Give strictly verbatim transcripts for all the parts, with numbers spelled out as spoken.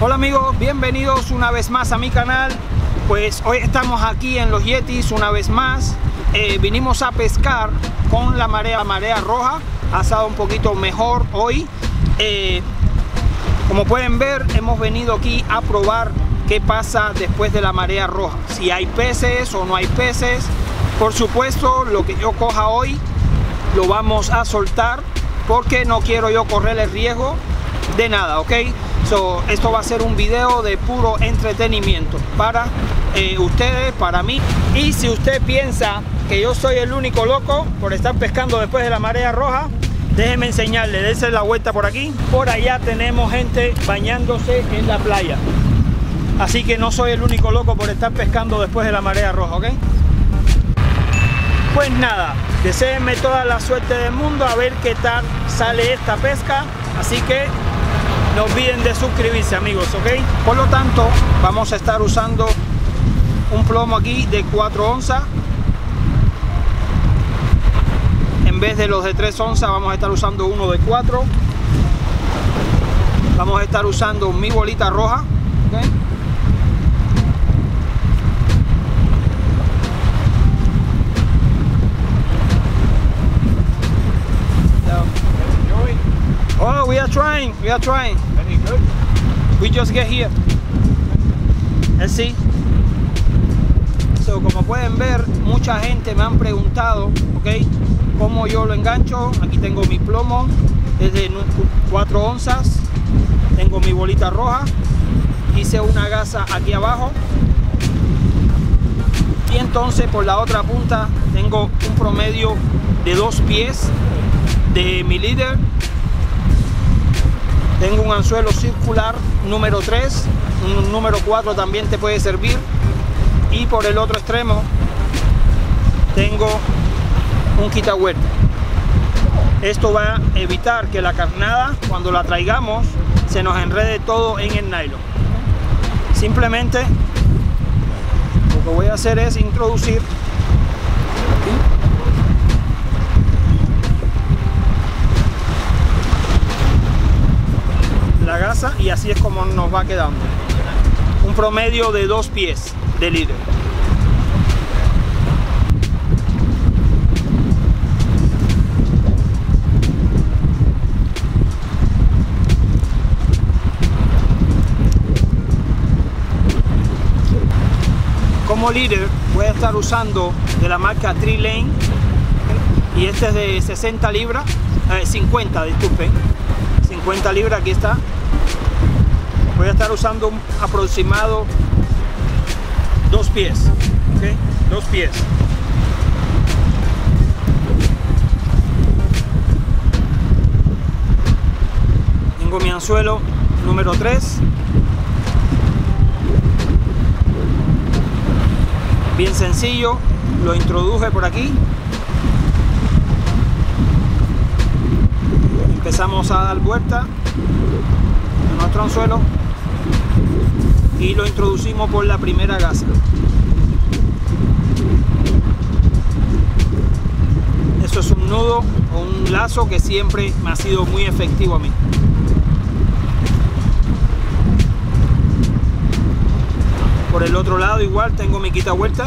Hola amigos, bienvenidos una vez más a mi canal. Pues hoy estamos aquí en los Yetis una vez más. Eh, vinimos a pescar con la marea, la marea roja. Ha estado un poquito mejor hoy. Eh, como pueden ver, hemos venido aquí a probar qué pasa después de la marea roja. Si hay peces o no hay peces. Por supuesto, lo que yo coja hoy lo vamos a soltar porque no quiero yo correr el riesgo de nada, ¿ok? So, esto va a ser un video de puro entretenimiento para eh, ustedes, para mí. Y si usted piensa que yo soy el único loco por estar pescando después de la marea roja, déjeme enseñarle, dése la vuelta por aquí. Por allá tenemos gente bañándose en la playa. Así que no soy el único loco por estar pescando después de la marea roja, ¿ok? Pues nada, deseenme toda la suerte del mundo a ver qué tal sale esta pesca. Así que no olviden de suscribirse, amigos, ¿ok? Por lo tanto, vamos a estar usando un plomo aquí de cuatro onzas. En vez de los de tres onzas, vamos a estar usando uno de cuatro. Vamos a estar usando mi bolita roja, ¿ok? Oh, we are trying, we are trying. Any good? We just get here. Let's see. So, como pueden ver, mucha gente me han preguntado, ¿ok? Cómo yo lo engancho. Aquí tengo mi plomo, es de cuatro onzas. Tengo mi bolita roja. Hice una gasa aquí abajo. Y entonces por la otra punta tengo un promedio de dos pies de mi líder. Tengo un anzuelo circular número tres, un número cuatro también te puede servir. Y por el otro extremo tengo un quitahuerta. Esto va a evitar que la carnada, cuando la traigamos, se nos enrede todo en el nylon. Simplemente lo que voy a hacer es introducir la gasa y así es como nos va quedando un promedio de dos pies de líder. Como líder voy a estar usando de la marca Tree Lane y este es de sesenta libras, eh, cincuenta, disculpen, cincuenta libras, aquí está. Voy a estar usando un aproximado dos pies, ¿okay? Dos pies. Tengo mi anzuelo número tres. Bien sencillo, lo introduje por aquí. Empezamos a dar vuelta a nuestro anzuelo y lo introducimos por la primera gasa. Eso es un nudo o un lazo que siempre me ha sido muy efectivo a mí. Por el otro lado igual tengo mi quitahuerta.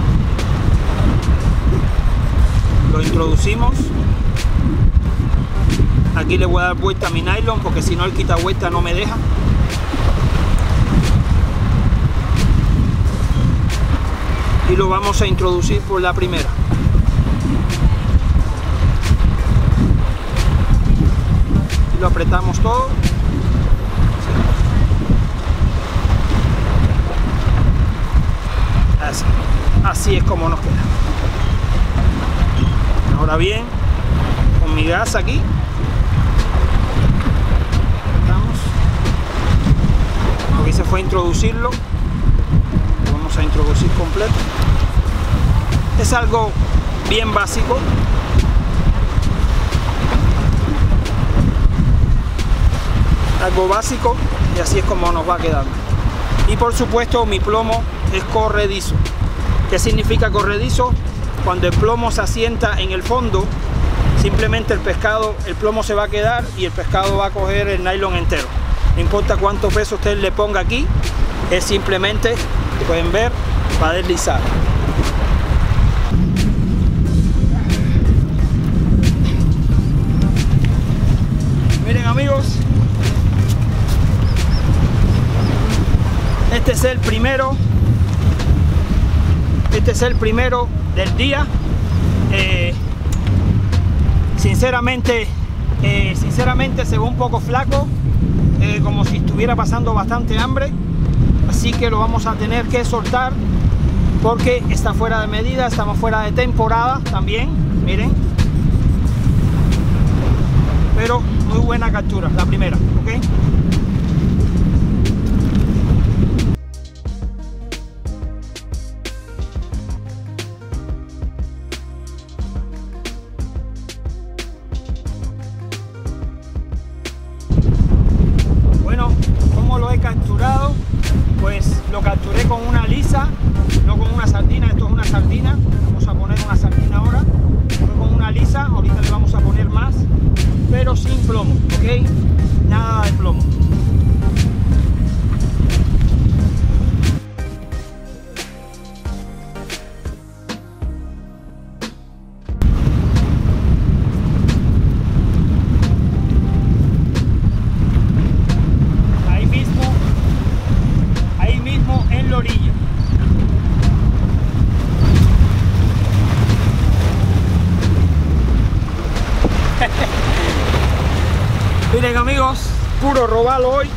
Lo introducimos. Aquí le voy a dar vuelta a mi nylon porque si no el quitahuerta no me deja. Y lo vamos a introducir por la primera. Y lo apretamos todo. Así, así es como nos queda. Ahora bien, con mi gasa aquí. Lo que hice fue introducirlo. Lo vamos a introducir completo. Es algo bien básico. Algo básico y así es como nos va quedando. Y por supuesto mi plomo es corredizo. ¿Qué significa corredizo? Cuando el plomo se asienta en el fondo, simplemente el pescado, el plomo se va a quedar y el pescado va a coger el nylon entero. no importa cuánto peso usted le ponga aquí, es simplemente, pueden ver, va a deslizar. Miren amigos, este es el primero, este es el primero del día. Eh, sinceramente, eh, sinceramente se ve un poco flaco, eh, como si estuviera pasando bastante hambre, así que lo vamos a tener que soltar porque está fuera de medida, estamos fuera de temporada también, miren. Pero muy buena captura, la primera, ¿ok? Bueno, ¿cómo lo he capturado? Pues lo capturé con una lisa, no con una sardina. Esto es una sardina, vamos a poner una sardina ahora. Fue con una lisa, ahorita le vamos a poner más, pero sin plomo, ¿ok? Nada de plomo. Ahí mismo, ahí mismo en la orilla. Miren amigos, puro robalo hoy.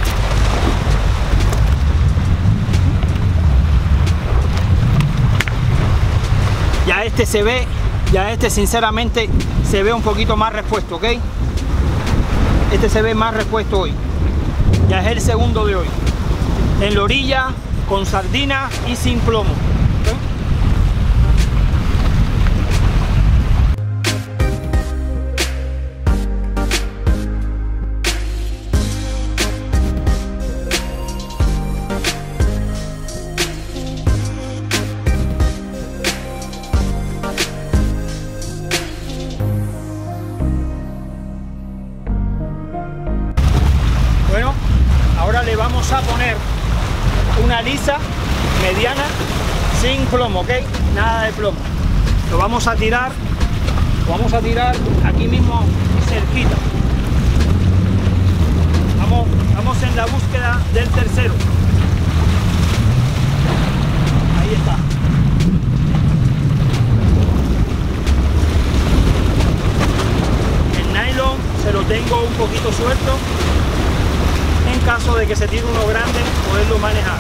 Ya este se ve, ya este sinceramente se ve un poquito más repuesto, ¿ok? Este se ve más repuesto hoy. Ya es el segundo de hoy. En la orilla, con sardina y sin plomo. ¿Okay? Bueno, ahora le vamos a poner una lisa mediana sin plomo, ¿ok? Nada de plomo. Lo vamos a tirar, lo vamos a tirar aquí mismo cerquita. Vamos, vamos en la búsqueda del tercero. Ahí está. El nylon se lo tengo un poquito suelto, en caso de que se tire uno grande, poderlo manejar.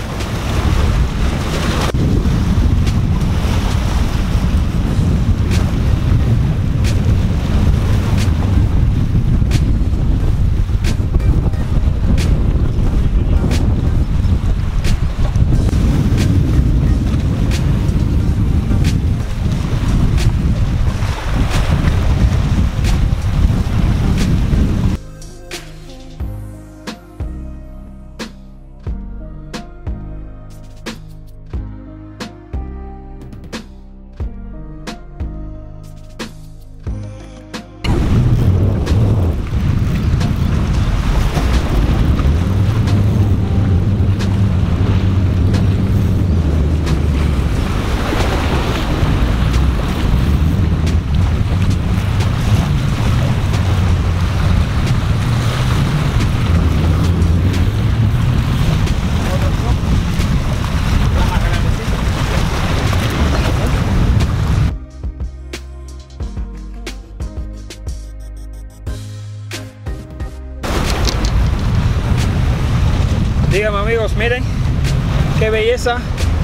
Díganme amigos, miren qué belleza.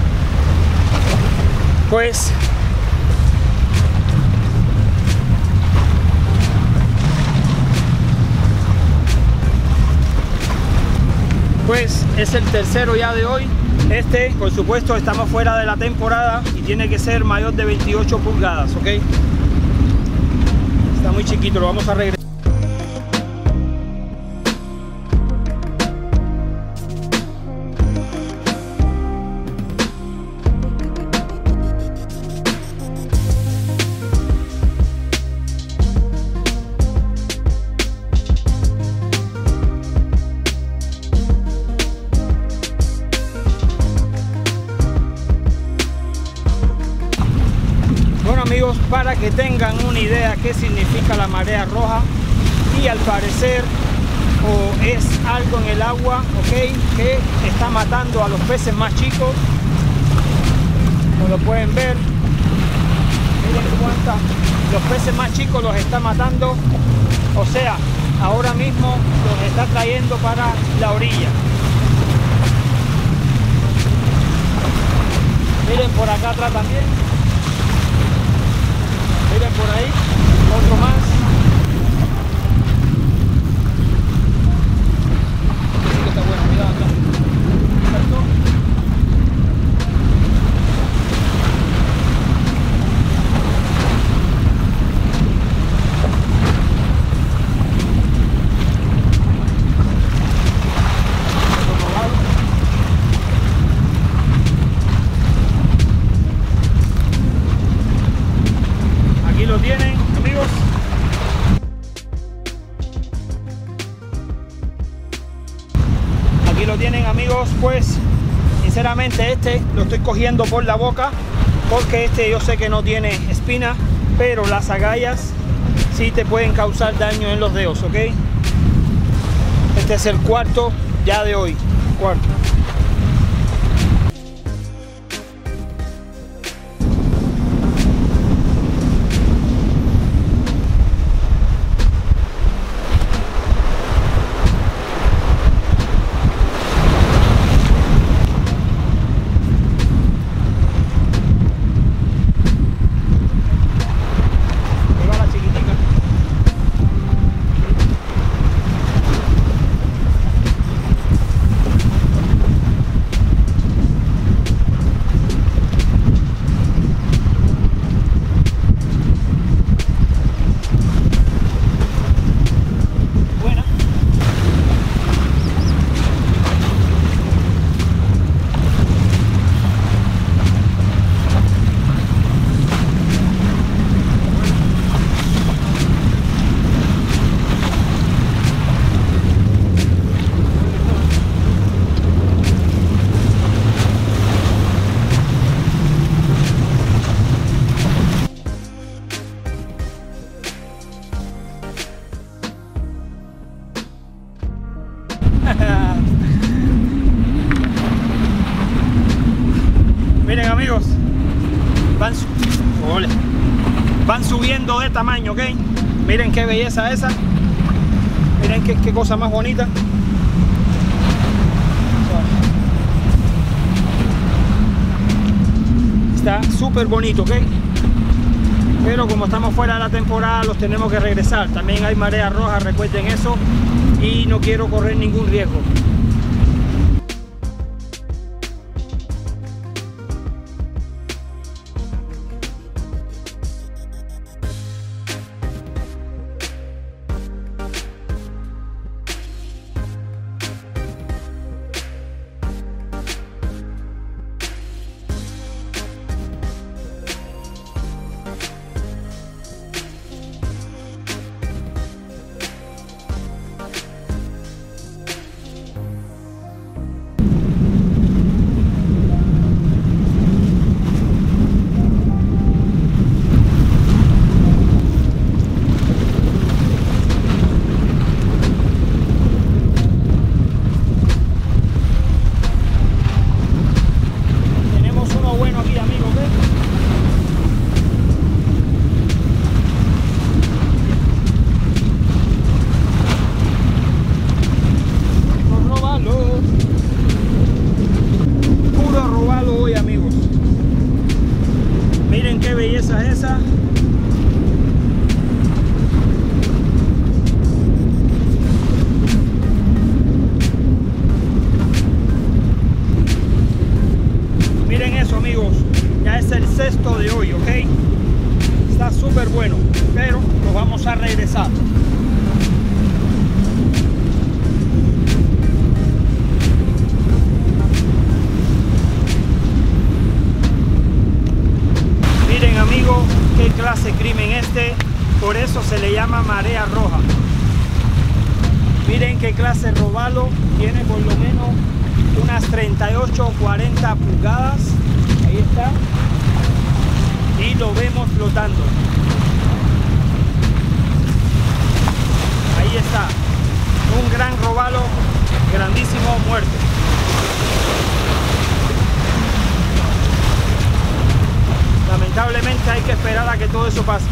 Pues pues es el tercero ya de hoy. Este, por supuesto, estamos fuera de la temporada y tiene que ser mayor de veintiocho pulgadas, ¿ok? Está muy chiquito, lo vamos a regresar. para que tengan una idea qué significa la marea roja. Y al parecer o es algo en el agua, ok, que está matando a los peces más chicos, como lo pueden ver. Miren cuántas, los peces más chicos los está matando, o sea, ahora mismo los está trayendo para la orilla. Miren por acá atrás también, miren por ahí, otro más. Está bueno, cuidado acá. ¿Cierto? Aquí lo tienen, amigos. Aquí lo tienen, amigos. Pues sinceramente este lo estoy cogiendo por la boca porque este yo sé que no tiene espina, pero las agallas sí te pueden causar daño en los dedos, ok. Este es el cuarto ya de hoy, cuarto. Miren, amigos, van, ole, van subiendo de tamaño, ok. Miren qué belleza esa. Miren qué, qué cosa más bonita. Está súper bonito, ok. Pero como estamos fuera de la temporada, los tenemos que regresar. También hay marea roja, recuerden eso. Y no quiero correr ningún riesgo. Sexto de hoy, ok, está súper bueno, pero nos vamos a regresar. Miren, amigos, qué clase de crimen este, por eso se le llama marea roja. Miren qué clase de robalo, tiene por lo menos unas treinta y ocho o cuarenta pulgadas, ahí está. y lo vemos flotando. Ahí está, un gran robalo, grandísimo, muerto. Lamentablemente hay que esperar a que todo eso pase.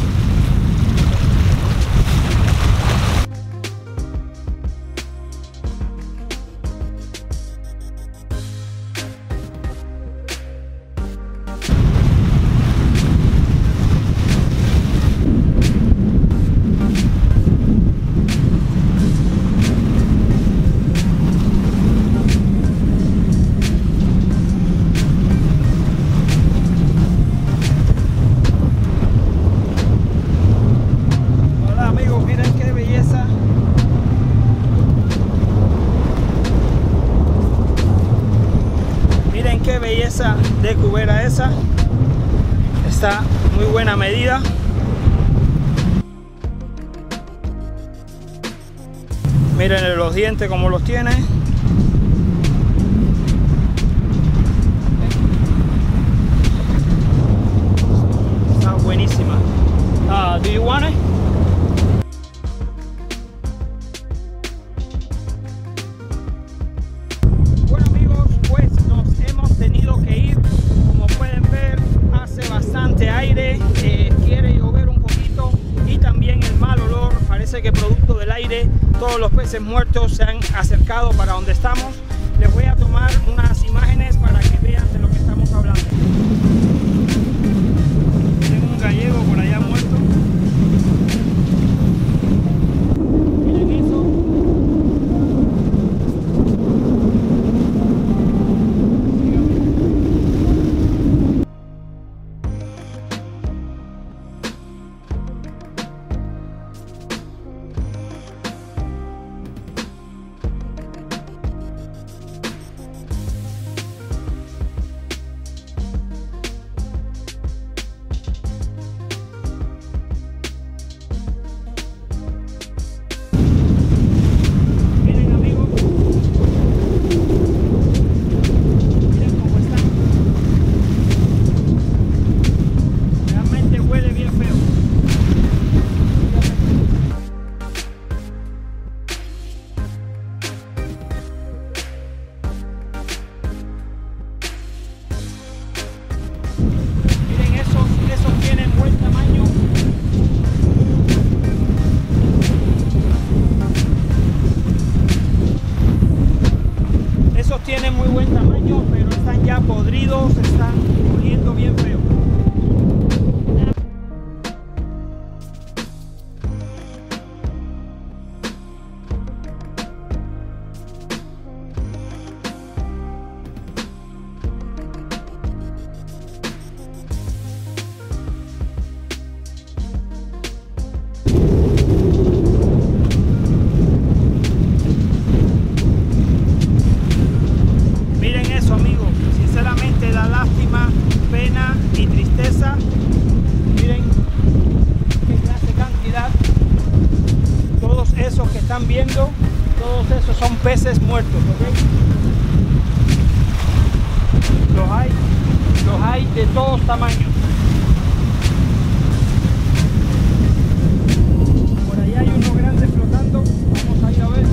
Qué belleza de cubera esa, está muy buena medida. Miren los dientes como los tiene. Está buenísima. Uh, do you want it? Aire, eh, quiere llover un poquito y también el mal olor, parece que producto del aire todos los peces muertos se han acercado para donde estamos. Les voy a tomar unas imágenes para que vean de lo que estamos hablando. Tengo un gallego por allá muerto. Miren eso. Tienen muy buen tamaño, pero están ya podridos, están oliendo bien feo. Que están viendo, todos esos son peces muertos, ¿ok? Los hay, los hay de todos tamaños. Por allá hay unos grandes flotando, vamos a ir a ver.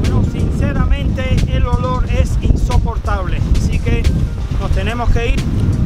El olor es insoportable, así que nos tenemos que ir.